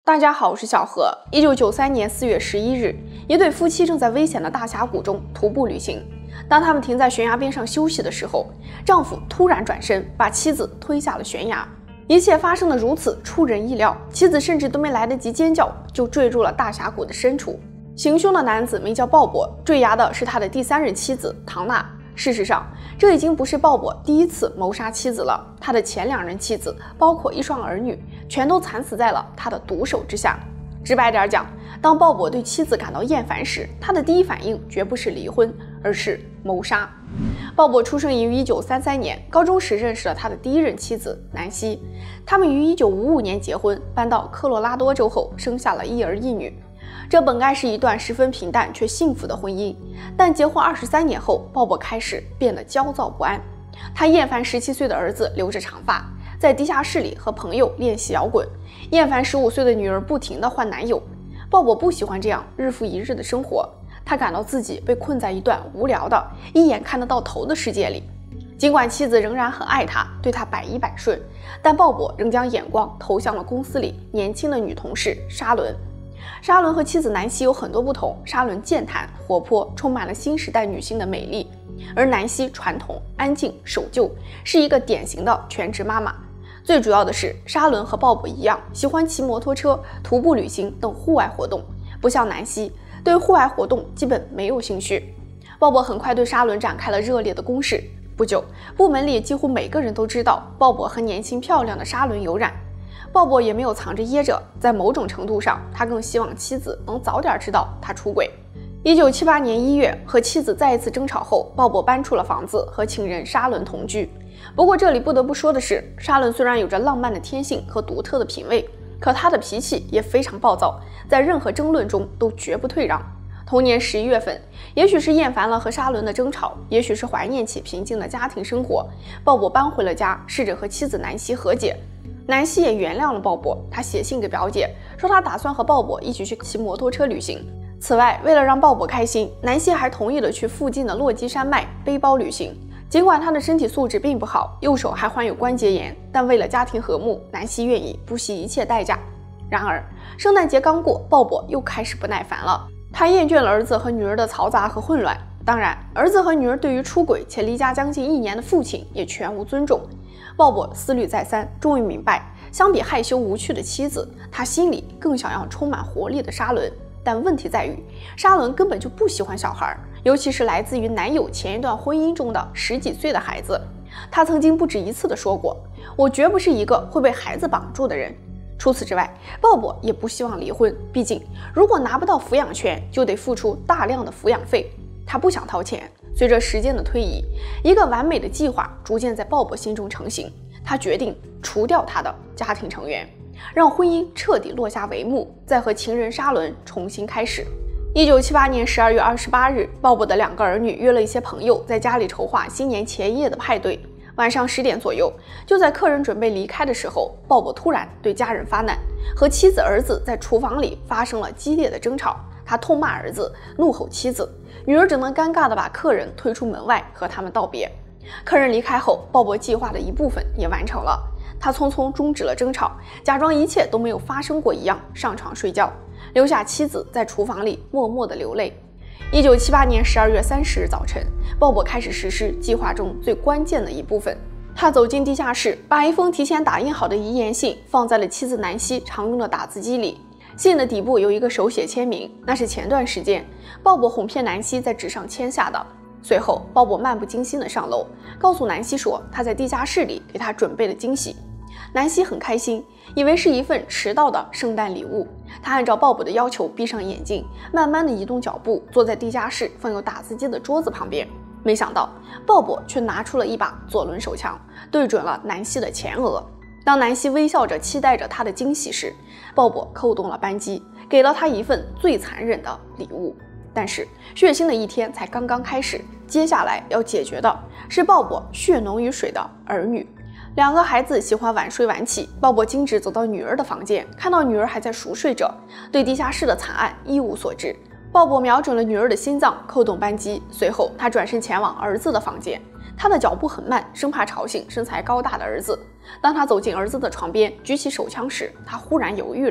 大家好，我是小何。1993年4月11日，一对夫妻正在危险的大峡谷中徒步旅行。当他们停在悬崖边上休息的时候，丈夫突然转身，把妻子推下了悬崖。一切发生的如此出人意料，妻子甚至都没来得及尖叫，就坠入了大峡谷的深处。行凶的男子名叫鲍勃，坠崖的是他的第3任妻子唐娜。事实上，这已经不是鲍勃第一次谋杀妻子了。他的前2任妻子，包括一双儿女，全都惨死在了他的毒手之下。直白点讲，当鲍勃对妻子感到厌烦时，他的第一反应绝不是离婚，而是谋杀。鲍勃出生于1933年，高中时认识了他的第1任妻子南希。他们于1955年结婚，搬到科罗拉多州后，生下了1儿1女。这本该是一段十分平淡却幸福的婚姻，但结婚23年后，鲍勃开始变得焦躁不安。他厌烦17岁的儿子留着长发，在地下室里和朋友练习摇滚，厌烦15岁的女儿不停地换男友。鲍勃不喜欢这样日复一日的生活，他感到自己被困在一段无聊的、一眼看得到头的世界里。尽管妻子仍然很爱他，对他百依百顺，但鲍勃仍将眼光投向了公司里年轻的女同事莎伦。莎伦和妻子南希有很多不同，莎伦健谈活泼，充满了新时代女性的美丽，而南希传统安静守旧，是一个典型的全职妈妈。最主要的是，莎伦和鲍勃一样，喜欢骑摩托车、徒步旅行等户外活动，不像南希，对户外活动基本没有兴趣。鲍勃很快对莎伦展开了热烈的攻势，不久，部门里几乎每个人都知道鲍勃和年轻漂亮的莎伦有染。鲍勃也没有藏着掖着，在某种程度上，他更希望妻子能早点知道他出轨。1978年1月，和妻子再一次争吵后，鲍勃搬出了房子，和情人莎伦同居。不过这里不得不说的是，莎伦虽然有着浪漫的天性和独特的品味，可她的脾气也非常暴躁，在任何争论中都绝不退让。同年11月份，也许是厌烦了和莎伦的争吵，也许是怀念起平静的家庭生活，鲍勃搬回了家，试着和妻子南希和解。南希也原谅了鲍勃，他写信给表姐说他打算和鲍勃一起去骑摩托车旅行。此外，为了让鲍勃开心，南希还同意了去附近的落基山脉背包旅行。尽管他的身体素质并不好，右手还患有关节炎，但为了家庭和睦，南希愿意不惜一切代价。然而，圣诞节刚过，鲍勃又开始不耐烦了。他厌倦了儿子和女儿的嘈杂和混乱。当然，儿子和女儿对于出轨且离家将近1年的父亲也全无尊重。鲍勃思虑再三，终于明白，相比害羞无趣的妻子，他心里更想要充满活力的莎伦。但问题在于，莎伦根本就不喜欢小孩，尤其是来自于男友前一段婚姻中的10几岁的孩子。他曾经不止一次地说过，我绝不是一个会被孩子绑住的人。除此之外，鲍勃也不希望离婚，毕竟如果拿不到抚养权，就得付出大量的抚养费。他不想掏钱。随着时间的推移，一个完美的计划逐渐在鲍勃心中成型。他决定除掉他的家庭成员，让婚姻彻底落下帷幕，再和情人莎伦重新开始。1978年12月28日，鲍勃的2个儿女约了一些朋友，在家里筹划新年前夜的派对。晚上10点左右，就在客人准备离开的时候，鲍勃突然对家人发难，和妻子儿子在厨房里发生了激烈的争吵。他痛骂儿子，怒吼妻子，女儿只能尴尬地把客人推出门外，和他们道别。客人离开后，鲍勃计划的一部分也完成了。他匆匆终止了争吵，假装一切都没有发生过一样，上床睡觉，留下妻子在厨房里默默地流泪。1978年12月30日早晨，鲍勃开始实施计划中最关键的一部分。他走进地下室，把一封提前打印好的遗言信放在了妻子南希常用的打字机里。信的底部有一个手写签名，那是前段时间鲍勃哄骗南希在纸上签下的。随后，鲍勃漫不经心地上楼，告诉南希说他在地下室里给她准备了惊喜。南希很开心，以为是一份迟到的圣诞礼物。她按照鲍勃的要求闭上眼睛，慢慢地移动脚步，坐在地下室放有打字机的桌子旁边。没想到，鲍勃却拿出了一把左轮手枪，对准了南希的前额。当南希微笑着期待着他的惊喜时，鲍勃扣动了扳机，给了他一份最残忍的礼物。但是血腥的一天才刚刚开始，接下来要解决的是鲍勃血浓于水的儿女。2个孩子喜欢晚睡晚起，鲍勃径直走到女儿的房间，看到女儿还在熟睡着，对地下室的惨案一无所知。鲍勃瞄准了女儿的心脏，扣动扳机，随后他转身前往儿子的房间。他的脚步很慢，生怕吵醒身材高大的儿子。当他走进儿子的床边，举起手枪时，他忽然犹豫了。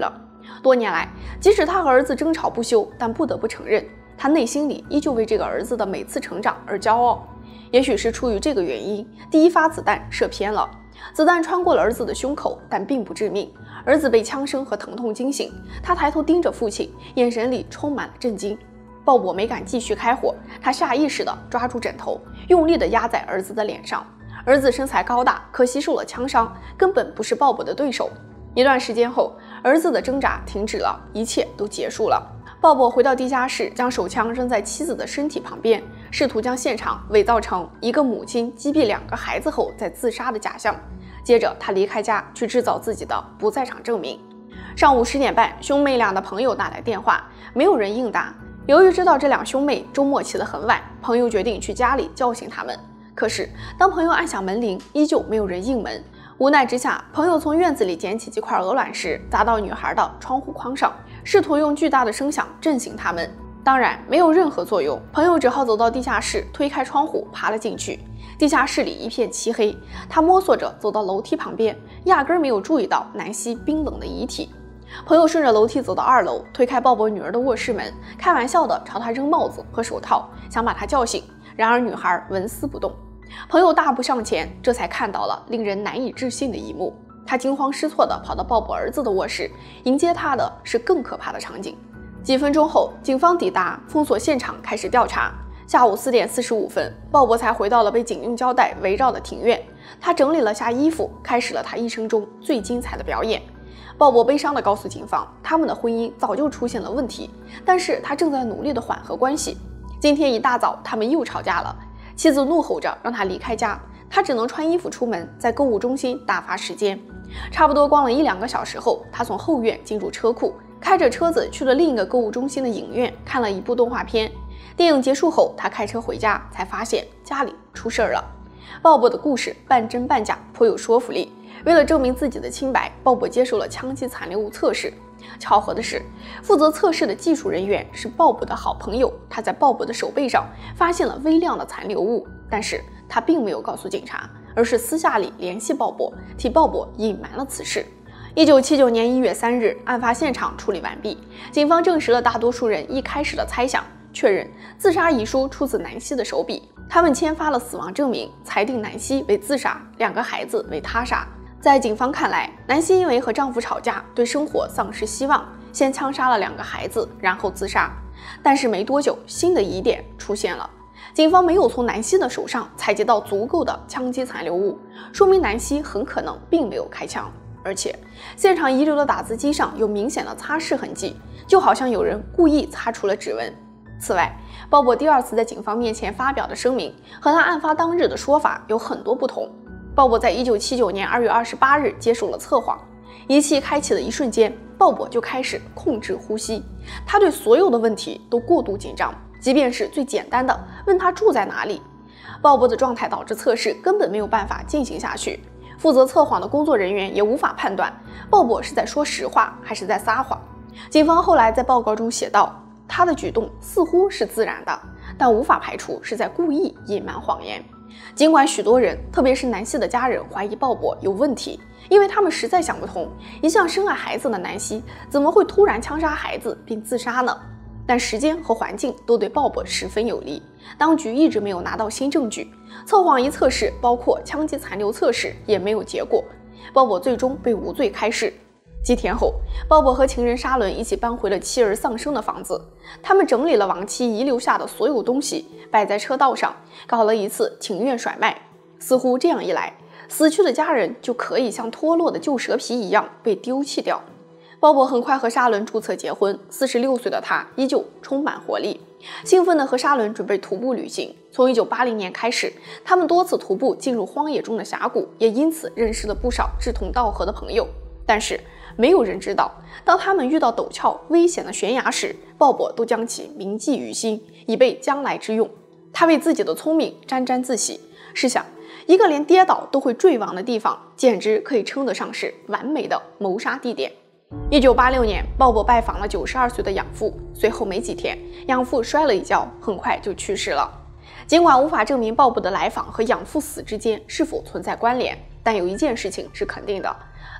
多年来，即使他和儿子争吵不休，但不得不承认，他内心里依旧为这个儿子的每次成长而骄傲。也许是出于这个原因，第一发子弹射偏了，子弹穿过了儿子的胸口，但并不致命。儿子被枪声和疼痛惊醒，他抬头盯着父亲，眼神里充满了震惊。鲍勃没敢继续开火，他下意识地抓住枕头，用力地压在儿子的脸上。儿子身材高大，可惜受了枪伤，根本不是鲍勃的对手。一段时间后，儿子的挣扎停止了，一切都结束了。鲍勃回到地下室，将手枪扔在妻子的身体旁边，试图将现场伪造成一个母亲击毙2个孩子后再自杀的假象。接着，他离开家去制造自己的不在场证明。上午10点半，兄妹俩的朋友打来电话，没有人应答。由于知道这2兄妹周末起得很晚，朋友决定去家里叫醒他们。可是，当朋友按响门铃，依旧没有人应门。无奈之下，朋友从院子里捡起几块鹅卵石，砸到女孩的窗户框上，试图用巨大的声响震醒他们。当然，没有任何作用。朋友只好走到地下室，推开窗户，爬了进去。地下室里一片漆黑，他摸索着走到楼梯旁边，压根没有注意到南希冰冷的遗体。朋友顺着楼梯走到2楼，推开鲍勃女儿的卧室门，开玩笑地朝她扔帽子和手套，想把她叫醒。然而女孩纹丝不动。朋友大步上前，这才看到了令人难以置信的一幕。他惊慌失措地跑到鲍勃儿子的卧室，迎接他的是更可怕的场景。几分钟后，警方抵达，封锁现场，开始调查。下午4点45分，鲍勃才回到了被警用胶带围绕的庭院。他整理了下衣服，开始了他一生中最精彩的表演。鲍勃悲伤地告诉警方，他们的婚姻早就出现了问题，但是他正在努力地缓和关系。今天一大早，他们又吵架了。妻子怒吼着让他离开家，他只能穿衣服出门，在购物中心打发时间。差不多逛了1-2个小时后，他从后院进入车库，开着车子去了另一个购物中心的影院，看了一部动画片。电影结束后，他开车回家，才发现家里出事儿了。鲍勃的故事半真半假，颇有说服力。为了证明自己的清白，鲍勃接受了枪击残留物测试。巧合的是，负责测试的技术人员是鲍勃的好朋友，他在鲍勃的手背上发现了微量的残留物，但是他并没有告诉警察，而是私下里联系鲍勃，替鲍勃隐瞒了此事。1979年1月3日，案发现场处理完毕，警方证实了大多数人一开始的猜想，确认自杀遗书出自南希的手笔。他们签发了死亡证明，裁定南希为自杀，2个孩子为他杀。在警方看来，南希因为和丈夫吵架，对生活丧失希望，先枪杀了2个孩子，然后自杀。但是没多久，新的疑点出现了，警方没有从南希的手上采集到足够的枪击残留物，说明南希很可能并没有开枪。而且，现场遗留的打字机上有明显的擦拭痕迹，就好像有人故意擦除了指纹。此外，鲍勃第2次在警方面前发表的声明和他案发当日的说法有很多不同。鲍勃在1979年2月28日接受了测谎，仪器开启的一瞬间，鲍勃就开始控制呼吸。他对所有的问题都过度紧张，即便是最简单的问他住在哪里。鲍勃的状态导致测试根本没有办法进行下去。负责测谎的工作人员也无法判断鲍勃是在说实话还是在撒谎。警方后来在报告中写道，他的举动似乎是自然的，但无法排除是在故意隐瞒谎言。尽管许多人，特别是南希的家人怀疑鲍勃有问题，因为他们实在想不通，一向深爱孩子的南希怎么会突然枪杀孩子并自杀呢？但时间和环境都对鲍勃十分有利，当局一直没有拿到新证据。测谎仪测试包括枪击残留测试也没有结果，鲍勃最终被无罪开释。几天后，鲍勃和情人沙伦一起搬回了妻儿丧生的房子。他们整理了亡妻遗留下的所有东西，摆在车道上，搞了一次庭院甩卖。似乎这样一来，死去的家人就可以像脱落的旧蛇皮一样被丢弃掉。鲍勃很快和沙伦注册结婚，46岁的他依旧充满活力，兴奋地和沙伦准备徒步旅行。从1980年开始，他们多次徒步进入荒野中的峡谷，也因此认识了不少志同道合的朋友。但是没有人知道，当他们遇到陡峭危险的悬崖时，鲍勃都将其铭记于心，以备将来之用。他为自己的聪明沾沾自喜，试想，一个连跌倒都会坠亡的地方，简直可以称得上是完美的谋杀地点。1986年，鲍勃拜访了92岁的养父，随后没几天，养父摔了一跤，很快就去世了。尽管无法证明鲍勃的来访和养父死之间是否存在关联，但有一件事情是肯定的，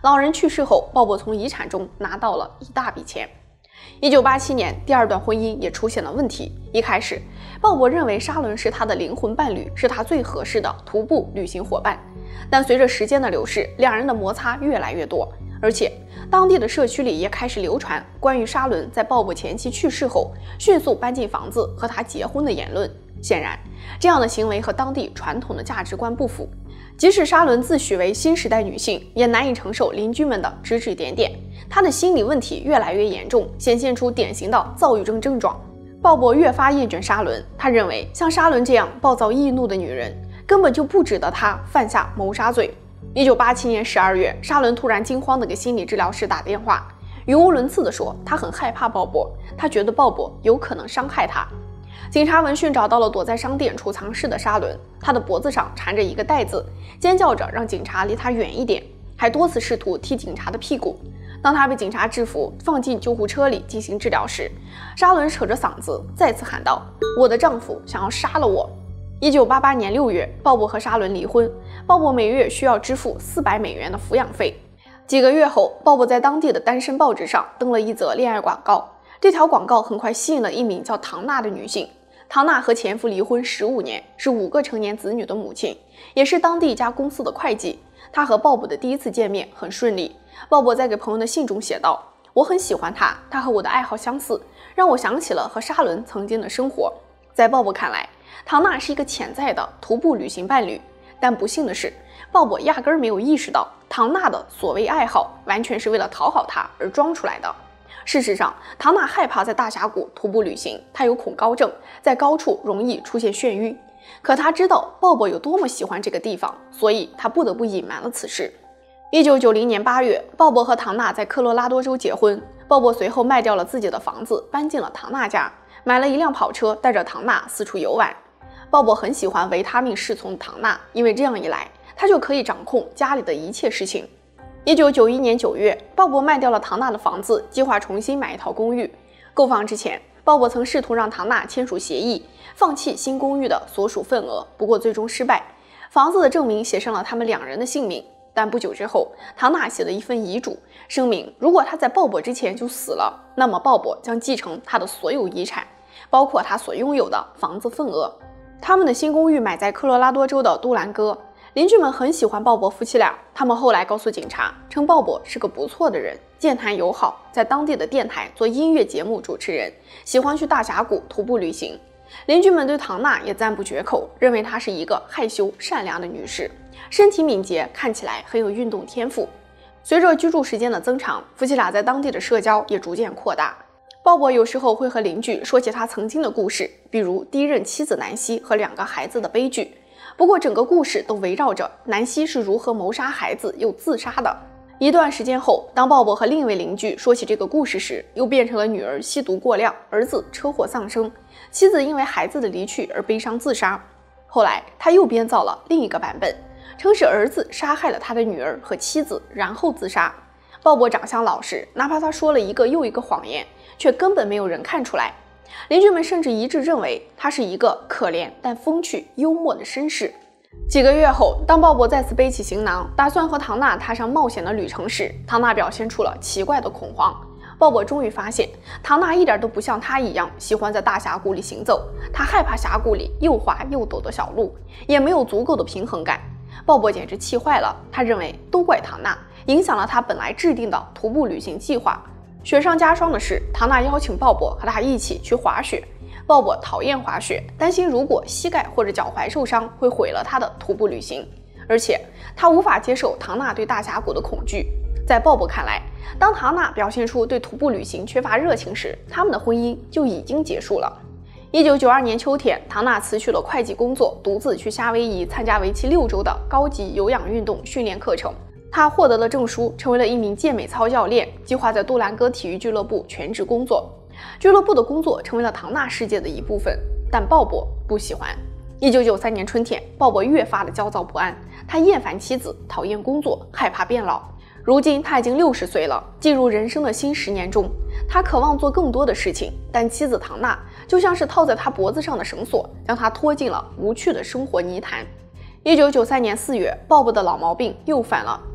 老人去世后，鲍勃从遗产中拿到了一大笔钱。1987年，第二段婚姻也出现了问题。一开始，鲍勃认为沙伦是他的灵魂伴侣，是他最合适的徒步旅行伙伴。但随着时间的流逝，两人的摩擦越来越多，而且当地的社区里也开始流传关于沙伦在鲍勃前妻去世后迅速搬进房子和他结婚的言论。显然，这样的行为和当地传统的价值观不符。即使沙伦自诩为新时代女性，也难以承受邻居们的指指点点。她的心理问题越来越严重，显现出典型的躁郁症症状。鲍勃越发厌倦沙伦，他认为像沙伦这样暴躁易怒的女人根本就不值得他犯下谋杀罪。1987年12月，沙伦突然惊慌地给心理治疗师打电话，语无伦次地说他很害怕鲍勃，他觉得鲍勃有可能伤害他。警察闻讯找到了躲在商店储藏室的沙伦，他的脖子上缠着一个带子，尖叫着让警察离他远一点，还多次试图踢警察的屁股。当他被警察制服，放进救护车里进行治疗时，沙伦扯着嗓子再次喊道：“我的丈夫想要杀了我。”1988年6月，鲍勃和沙伦离婚，鲍勃每月需要支付$400的抚养费。几个月后，鲍勃在当地的单身报纸上登了一则恋爱广告，这条广告很快吸引了一名叫唐娜的女性。唐娜和前夫离婚15年，是5个成年子女的母亲，也是当地一家公司的会计。她和鲍勃的第一次见面很顺利。鲍勃在给朋友的信中写道：“我很喜欢他，他和我的爱好相似，让我想起了和沙伦曾经的生活。”在鲍勃看来，唐娜是一个潜在的徒步旅行伴侣，但不幸的是，鲍勃压根儿没有意识到唐娜的所谓爱好完全是为了讨好他而装出来的。事实上，唐娜害怕在大峡谷徒步旅行，她有恐高症，在高处容易出现眩晕。可她知道鲍勃有多么喜欢这个地方，所以她不得不隐瞒了此事。1990年8月，鲍勃和唐娜在科罗拉多州结婚。鲍勃随后卖掉了自己的房子，搬进了唐娜家，买了一辆跑车，带着唐娜四处游玩。鲍勃很喜欢维他命侍从的唐娜，因为这样一来，他就可以掌控家里的一切事情。1991年9月，鲍勃卖掉了唐娜的房子，计划重新买一套公寓。购房之前，鲍勃曾试图让唐娜签署协议，放弃新公寓的所属份额，不过最终失败。房子的证明写上了他们两人的姓名，但不久之后，唐娜写了一份遗嘱，声明如果他在鲍勃之前就死了，那么鲍勃将继承他的所有遗产，包括他所拥有的房子份额。他们的新公寓买在科罗拉多州的杜兰戈。邻居们很喜欢鲍勃夫妻俩，他们后来告诉警察，称鲍勃是个不错的人，健谈友好，在当地的电台做音乐节目主持人，喜欢去大峡谷徒步旅行。邻居们对唐娜也赞不绝口，认为她是一个害羞善良的女士，身体敏捷，看起来很有运动天赋。随着居住时间的增长，夫妻俩在当地的社交也逐渐扩大。鲍勃有时候会和邻居说起他曾经的故事，比如第一任妻子南希和2个孩子的悲剧。不过整个故事都围绕着南希是如何谋杀孩子又自杀的。一段时间后，当鲍勃和另一位邻居说起这个故事时，又变成了女儿吸毒过量，儿子车祸丧生，妻子因为孩子的离去而悲伤自杀。后来他又编造了另一个版本，称是儿子杀害了他的女儿和妻子，然后自杀。鲍勃长相老实，哪怕他说了一个又一个谎言，却根本没有人看出来。邻居们甚至一致认为他是一个可怜但风趣幽默的绅士。几个月后，当鲍勃再次背起行囊，打算和唐娜踏上冒险的旅程时，唐娜表现出了奇怪的恐慌。鲍勃终于发现，唐娜一点都不像他一样喜欢在大峡谷里行走，他害怕峡谷里又滑又陡的小路，也没有足够的平衡感。鲍勃简直气坏了，他认为都怪唐娜，影响了他本来制定的徒步旅行计划。雪上加霜的是，唐娜邀请鲍勃和他一起去滑雪。鲍勃讨厌滑雪，担心如果膝盖或者脚踝受伤会毁了他的徒步旅行，而且他无法接受唐娜对大峡谷的恐惧。在鲍勃看来，当唐娜表现出对徒步旅行缺乏热情时，他们的婚姻就已经结束了。1992年秋天，唐娜辞去了会计工作，独自去夏威夷参加为期6周的高级有氧运动训练课程。他获得了证书，成为了一名健美操教练，计划在杜兰戈体育俱乐部全职工作。俱乐部的工作成为了唐娜世界的一部分，但鲍勃不喜欢。1993年春天，鲍勃越发的焦躁不安，他厌烦妻子，讨厌工作，害怕变老。如今他已经60岁了，进入人生的新10年中，他渴望做更多的事情，但妻子唐娜就像是套在他脖子上的绳索，将他拖进了无趣的生活泥潭。1993年4月，鲍勃的老毛病又犯了。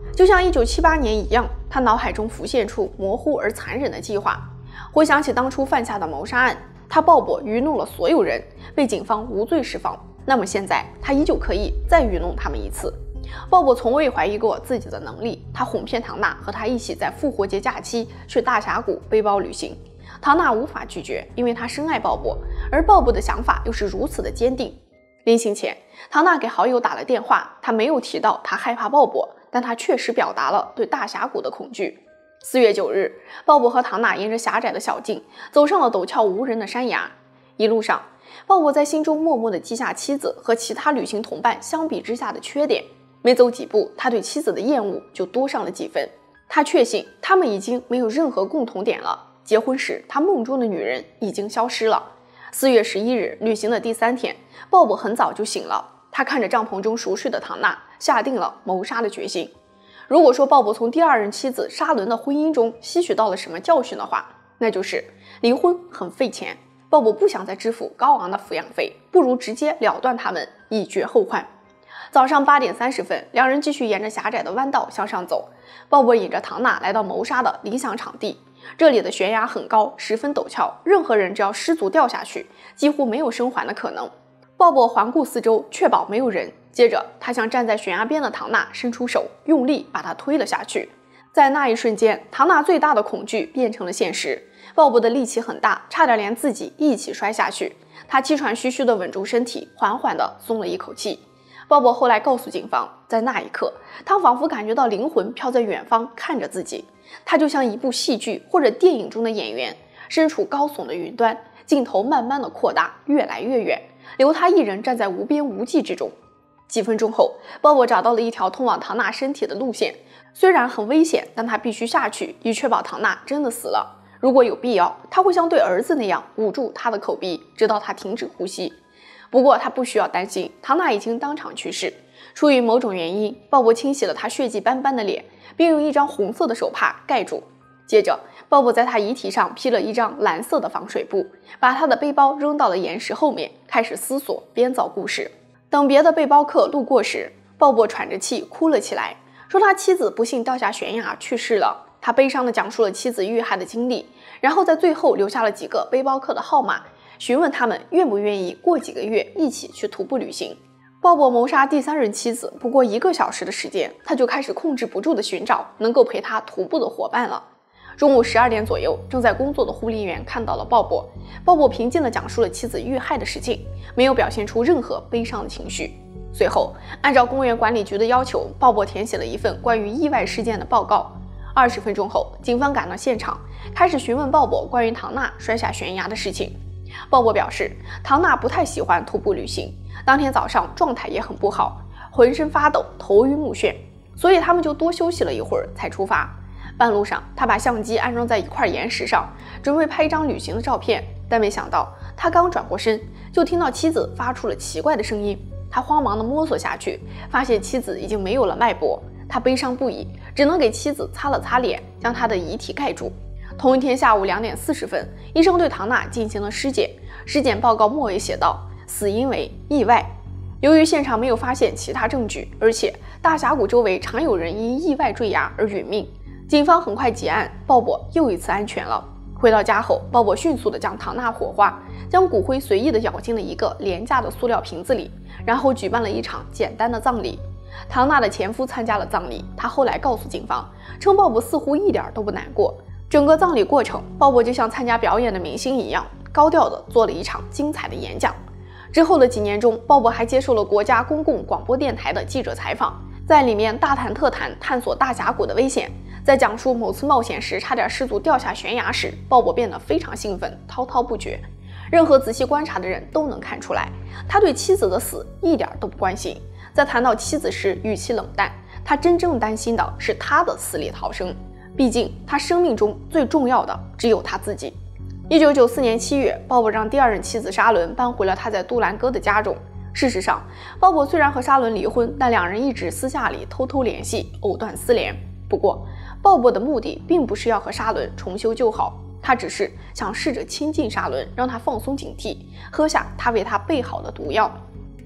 就像1978年一样，他脑海中浮现出模糊而残忍的计划。回想起当初犯下的谋杀案，他鲍勃愚弄了所有人，被警方无罪释放。那么现在他依旧可以再愚弄他们一次。鲍勃从未怀疑过自己的能力，他哄骗唐娜和他一起在复活节假期去大峡谷背包旅行。唐娜无法拒绝，因为她深爱鲍勃，而鲍勃的想法又是如此的坚定。临行前，唐娜给好友打了电话，她没有提到她害怕鲍勃，但她确实表达了对大峡谷的恐惧。4月9日，鲍勃和唐娜沿着狭窄的小径走上了陡峭无人的山崖。一路上，鲍勃在心中默默地记下妻子和其他旅行同伴相比之下的缺点。没走几步，他对妻子的厌恶就多上了几分。他确信他们已经没有任何共同点了。结婚时，他梦中的女人已经消失了。4月11日，旅行的第3天，鲍勃很早就醒了。他看着帐篷中熟睡的唐娜，下定了谋杀的决心。如果说鲍勃从第二任妻子沙伦的婚姻中吸取到了什么教训的话，那就是离婚很费钱。鲍勃不想再支付高昂的抚养费，不如直接了断他们，以绝后患。早上8点30分，两人继续沿着狭窄的弯道向上走。鲍勃引着唐娜来到谋杀的理想场地，这里的悬崖很高，十分陡峭，任何人只要失足掉下去，几乎没有生还的可能。鲍勃环顾四周，确保没有人。接着，他向站在悬崖边的唐娜伸出手，用力把她推了下去。在那一瞬间，唐娜最大的恐惧变成了现实。鲍勃的力气很大，差点连自己一起摔下去。他气喘吁吁地稳住身体，缓缓地松了一口气。鲍勃后来告诉警方，在那一刻，他仿佛感觉到灵魂飘在远方看着自己，他就像一部戏剧或者电影中的演员，身处高耸的云端，镜头慢慢的扩大，越来越远，留他一人站在无边无际之中。几分钟后，鲍勃找到了一条通往唐娜身体的路线，虽然很危险，但他必须下去，以确保唐娜真的死了。如果有必要，他会像对儿子那样捂住她的口鼻，直到她停止呼吸。不过他不需要担心，唐娜已经当场去世。出于某种原因，鲍勃清洗了她血迹斑斑的脸，并用一张红色的手帕盖住。接着，鲍勃在她遗体上披了一张蓝色的防水布，把她的背包扔到了岩石后面，开始思索编造故事。等别的背包客路过时，鲍勃喘着气哭了起来，说他妻子不幸掉下悬崖去世了。他悲伤地讲述了妻子遇害的经历，然后在最后留下了几个背包客的号码，询问他们愿不愿意过几个月一起去徒步旅行。鲍勃谋杀第3任妻子不过1个小时的时间，他就开始控制不住地寻找能够陪他徒步的伙伴了。中午12点左右，正在工作的护林员看到了鲍勃。鲍勃平静地讲述了妻子遇害的事情，没有表现出任何悲伤的情绪。随后，按照公园管理局的要求，鲍勃填写了一份关于意外事件的报告。20分钟后，警方赶到现场，开始询问鲍勃关于唐娜摔下悬崖的事情。鲍勃表示，唐娜不太喜欢徒步旅行，当天早上状态也很不好，浑身发抖，头晕目眩，所以他们就多休息了一会儿才出发。半路上，他把相机安装在一块岩石上，准备拍一张旅行的照片，但没想到他刚转过身，就听到妻子发出了奇怪的声音。他慌忙地摸索下去，发现妻子已经没有了脉搏。他悲伤不已，只能给妻子擦了擦脸，将她的遗体盖住。同一天下午2点40分，医生对唐娜进行了尸检。尸检报告末尾写道：死因为意外。由于现场没有发现其他证据，而且大峡谷周围常有人因意外坠崖而殒命，警方很快结案，鲍勃又一次安全了。回到家后，鲍勃迅速地将唐娜火化，将骨灰随意地舀进了一个廉价的塑料瓶子里，然后举办了一场简单的葬礼。唐娜的前夫参加了葬礼，他后来告诉警方，称鲍勃似乎一点都不难过。整个葬礼过程，鲍勃就像参加表演的明星一样，高调地做了一场精彩的演讲。之后的几年中，鲍勃还接受了国家公共广播电台的记者采访，在里面大谈特谈探索大峡谷的危险。在讲述某次冒险时差点失足掉下悬崖时，鲍勃变得非常兴奋，滔滔不绝。任何仔细观察的人都能看出来，他对妻子的死一点都不关心。在谈到妻子时语气冷淡，他真正担心的是他的死里逃生。毕竟他生命中最重要的只有他自己。1994年7月，鲍勃让第二任妻子沙伦搬回了他在杜兰戈的家中。事实上，鲍勃虽然和沙伦离婚，但两人一直私下里偷偷联系，藕断丝连。不过，鲍勃的目的并不是要和沙伦重修旧好，他只是想试着亲近沙伦，让他放松警惕，喝下他为他备好的毒药。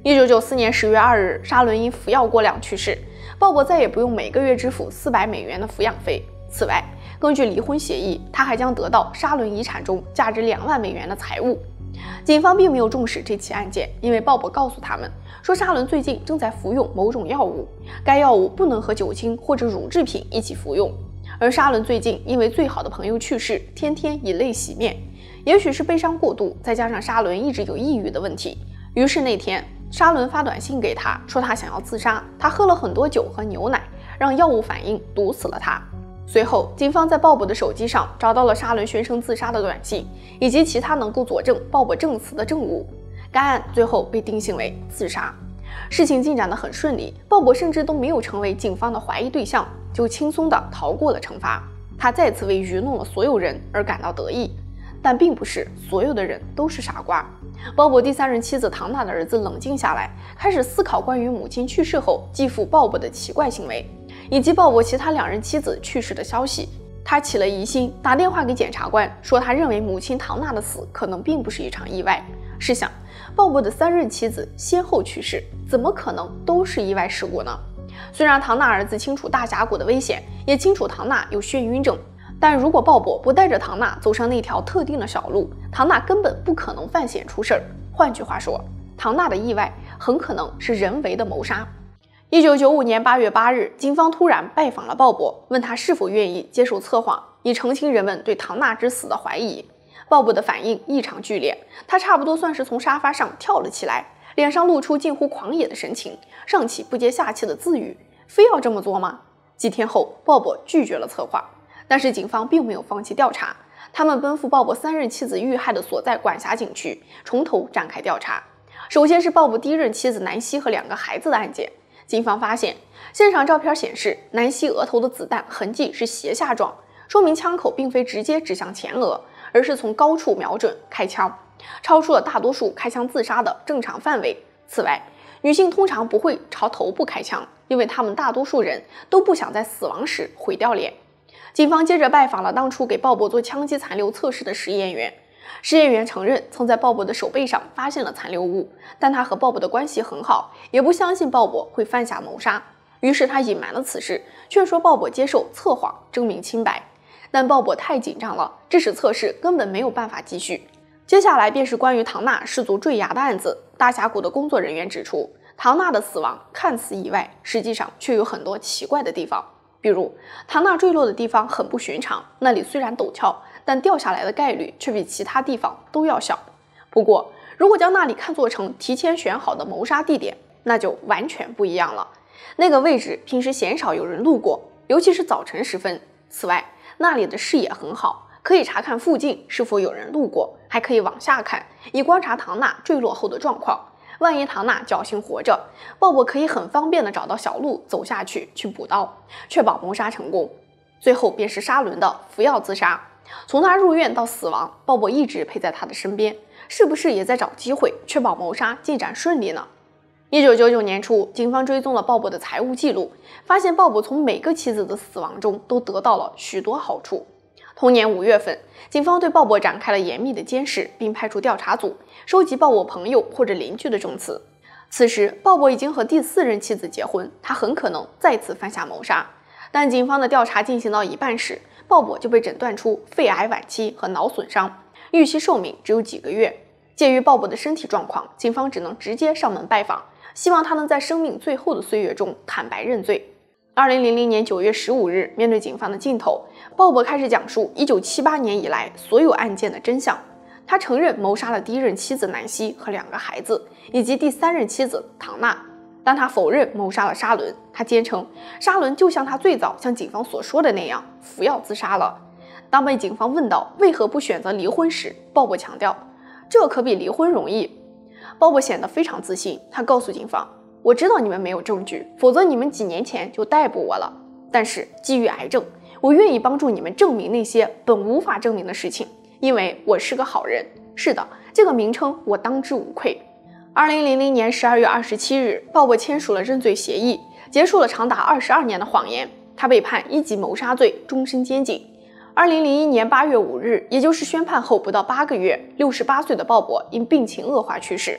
1994年10月2日，沙伦因服药过量去世，鲍勃再也不用每个月支付400美元的抚养费。此外，根据离婚协议，他还将得到沙伦遗产中价值2万美元的财物。警方并没有重视这起案件，因为鲍勃告诉他们说，沙伦最近正在服用某种药物，该药物不能和酒精或者乳制品一起服用。而沙伦最近因为最好的朋友去世，天天以泪洗面，也许是悲伤过度，再加上沙伦一直有抑郁的问题，于是那天沙伦发短信给他说他想要自杀，他喝了很多酒和牛奶，让药物反应毒死了他。随后，警方在鲍勃的手机上找到了沙伦宣称自杀的短信，以及其他能够佐证鲍勃证词的证物。该案最后被定性为自杀。事情进展得很顺利，鲍勃甚至都没有成为警方的怀疑对象，就轻松地逃过了惩罚。他再次为愚弄了所有人而感到得意，但并不是所有的人都是傻瓜。鲍勃第3任妻子唐娜的儿子冷静下来，开始思考关于母亲去世后继父鲍勃的奇怪行为，以及鲍勃其他2任妻子去世的消息。他起了疑心，打电话给检察官说，他认为母亲唐娜的死可能并不是一场意外。试想，鲍勃的3任妻子先后去世，怎么可能都是意外事故呢？虽然唐娜儿子清楚大峡谷的危险，也清楚唐娜有眩晕症，但如果鲍勃不带着唐娜走上那条特定的小路，唐娜根本不可能犯险出事儿。换句话说，唐娜的意外很可能是人为的谋杀。1995年8月8日，警方突然拜访了鲍勃，问他是否愿意接受测谎，以澄清人们对唐娜之死的怀疑。鲍勃的反应异常剧烈，他差不多算是从沙发上跳了起来，脸上露出近乎狂野的神情，上气不接下气的自语：“非要这么做吗？”几天后，鲍勃拒绝了测谎。但是警方并没有放弃调查，他们奔赴鲍勃3任妻子遇害的所在管辖警区，从头展开调查。首先是鲍勃第1任妻子南希和2个孩子的案件。警方发现，现场照片显示，南希额头的子弹痕迹是斜下状，说明枪口并非直接指向前额，而是从高处瞄准开枪，超出了大多数开枪自杀的正常范围。此外，女性通常不会朝头部开枪，因为她们大多数人都不想在死亡时毁掉脸。警方接着拜访了当初给鲍勃做枪击残留测试的实验员。实验员承认曾在鲍勃的手背上发现了残留物，但他和鲍勃的关系很好，也不相信鲍勃会犯下谋杀，于是他隐瞒了此事，劝说鲍勃接受测谎证明清白。但鲍勃太紧张了，这使测试根本没有办法继续。接下来便是关于唐娜失足坠崖的案子。大峡谷的工作人员指出，唐娜的死亡看似意外，实际上却有很多奇怪的地方。比如，唐娜坠落的地方很不寻常，那里虽然陡峭，但掉下来的概率却比其他地方都要小。不过，如果将那里看作成提前选好的谋杀地点，那就完全不一样了。那个位置平时鲜少有人路过，尤其是早晨时分。此外，那里的视野很好，可以查看附近是否有人路过，还可以往下看，以观察唐娜坠落后的状况。万一唐娜侥幸活着，鲍勃可以很方便地找到小路走下去补刀，确保谋杀成功。最后便是沙伦的服药自杀。从他入院到死亡，鲍勃一直陪在他的身边，是不是也在找机会确保谋杀进展顺利呢？1999年初，警方追踪了鲍勃的财务记录，发现鲍勃从每个妻子的死亡中都得到了许多好处。同年5月份，警方对鲍勃展开了严密的监视，并派出调查组收集鲍勃朋友或者邻居的证词。此时，鲍勃已经和第4任妻子结婚，他很可能再次犯下谋杀。但警方的调查进行到一半时，鲍勃就被诊断出肺癌晚期和脑损伤，预期寿命只有几个月。鉴于鲍勃的身体状况，警方只能直接上门拜访，希望他能在生命最后的岁月中坦白认罪。2000年9月15日，面对警方的镜头，鲍勃开始讲述1978年以来所有案件的真相。他承认谋杀了第1任妻子南希和2个孩子，以及第3任妻子唐娜，但他否认谋杀了沙伦。他坚称沙伦就像他最早向警方所说的那样，服药自杀了。当被警方问到为何不选择离婚时，鲍勃强调，这可比离婚容易。鲍勃显得非常自信，他告诉警方，我知道你们没有证据，否则你们几年前就逮捕我了。但是基于癌症，我愿意帮助你们证明那些本无法证明的事情，因为我是个好人。是的，这个名称我当之无愧。2000年12月27日，鲍勃签署了认罪协议，结束了长达22年的谎言。他被判1级谋杀罪，终身监禁。2001年8月5日，也就是宣判后不到8个月，68岁的鲍勃因病情恶化去世。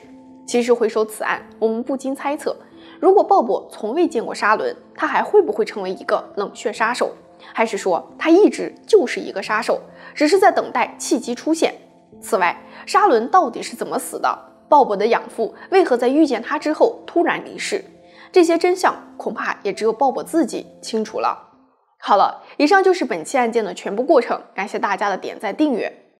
其实回首此案，我们不禁猜测，如果鲍勃从未见过沙伦，他还会不会成为一个冷血杀手？还是说他一直就是一个杀手，只是在等待契机出现？此外，沙伦到底是怎么死的？鲍勃的养父为何在遇见他之后突然离世？这些真相恐怕也只有鲍勃自己清楚了。好了，以上就是本期案件的全部过程，感谢大家的点赞订阅。